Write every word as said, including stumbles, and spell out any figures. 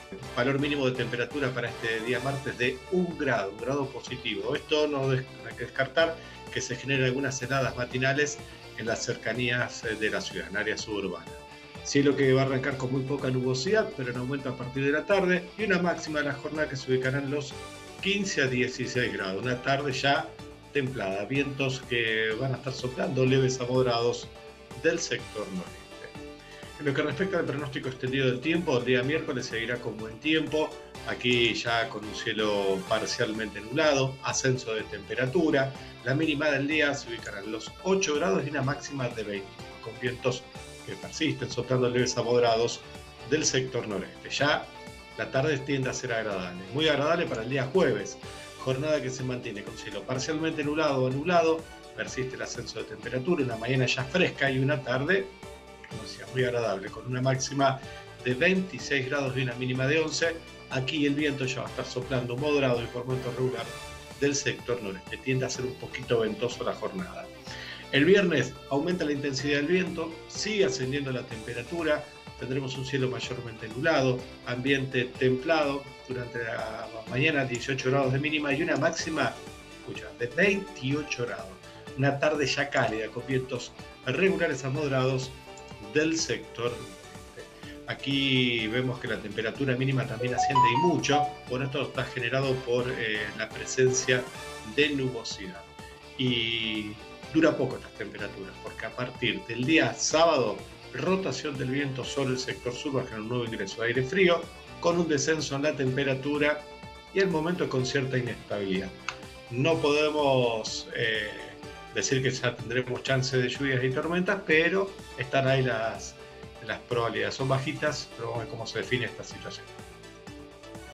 Valor mínimo de temperatura para este día martes de un grado, un grado positivo. Esto no hay que descartar que se generen algunas heladas matinales en las cercanías de la ciudad, en áreas suburbanas. Cielo que va a arrancar con muy poca nubosidad, pero en aumento a partir de la tarde, y una máxima de la jornada que se ubicará en los quince a dieciséis grados. Una tarde ya templada, vientos que van a estar soplando leves a moderados del sector noreste. En lo que respecta al pronóstico extendido del tiempo, el día miércoles seguirá con buen tiempo, aquí ya con un cielo parcialmente nublado, ascenso de temperatura, la mínima del día se ubicará en los ocho grados y una máxima de veinte, con vientos que persisten soplando leves a moderados del sector noreste. Ya la tarde tiende a ser agradable, muy agradable para el día jueves, jornada que se mantiene con cielo parcialmente nublado o nublado, persiste el ascenso de temperatura, una mañana ya fresca y una tarde, como decía, muy agradable, con una máxima de veintiséis grados y una mínima de once. Aquí el viento ya va a estar soplando moderado y por momento regular del sector noreste. Tiende a ser un poquito ventoso la jornada. El viernes aumenta la intensidad del viento, sigue ascendiendo la temperatura, tendremos un cielo mayormente nublado, ambiente templado, durante la mañana dieciocho grados de mínima y una máxima, escucha, de veintiocho grados. Una tarde ya cálida, con vientos regulares a moderados del sector norte. Aquí vemos que la temperatura mínima también asciende y mucho. Bueno, esto está generado por eh, la presencia de nubosidad. Y dura poco estas temperaturas, porque a partir del día sábado, rotación del viento sobre el sector sur va a generar un nuevo ingreso de aire frío, con un descenso en la temperatura y al momento con cierta inestabilidad. No podemos eh, decir que ya tendremos chance de lluvias y tormentas, pero están ahí las, las probabilidades. Son bajitas, pero vamos a ver cómo se define esta situación.